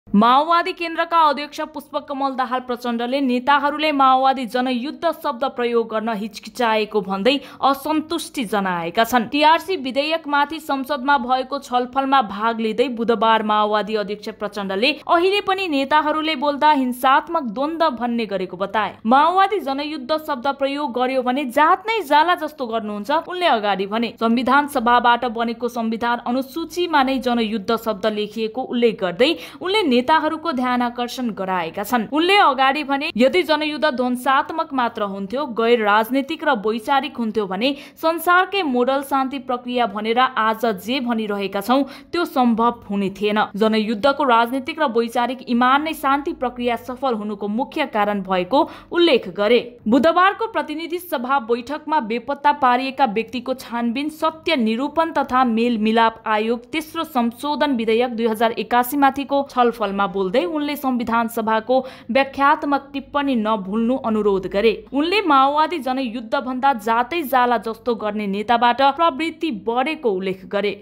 माओवादी केन्द्रका अध्यक्ष पुष्पकमल दाहाल प्रचण्डले नेताहरूले माओवादी जनयुद्ध शब्द प्रयोग गर्न हिचकिचाएको भन्दै असन्तुष्टि जनाएका छन्। टीआरसी विधेयकमाथि संसदमा भएको छलफलमा भाग लिँदै बुधबार माओवादी अध्यक्ष प्रचण्डले अहिले पनि नेताहरूले बोल्दा हिंसात्मक द्वन्द्व भन्ने गरेको बताए। माओवादी जनयुद्ध शब्द प्रयोग गर्यो भने जात नै जाला जस्तो गर्नुहुन्छ उनले अगाडि भने। संविधान सभाबाट बनेको संविधान अनुसूचीमा नै जनयुद्ध शब्द लेखिएको उल्लेख गर्दै उनले नेताहरूको ध्यान आकर्षण गराएका छन्। उनले अगाडि भने यदि जनयुद्ध ध्वंसात्मक मात्र हुन्थ्यो, गैर राजनीतिक र वैचारिक हुन्थ्यो भने संसारकै मोडल शान्ति प्रक्रिया भनेर आज जे भनिरहेका छौं त्यो सम्भव हुने थिएन। जनयुद्धको राजनीतिक र वैचारिक इमान नै शान्ति प्रक्रिया सफल हुनुको मुख्य कारण भएको उल्लेख गरे। बुधबारको प्रतिनिधि सभा बैठकमा बेपत्ता पारिएका व्यक्तिको छानबिन, सत्य निरूपण तथा मेलमिलाप आयोग तेस्रो संशोधन विधेयक 2081 माथिको छलफलमा बोल्दै उनले संविधान सभाको व्याख्यात्मक टिप्पणी नभुल्नु अनुरोध गरे। उनले माओवादी जनयुद्ध भन्दा जातै जाला जस्तो गर्ने नेताबाट प्रवृत्ति बढेको उल्लेख गरे।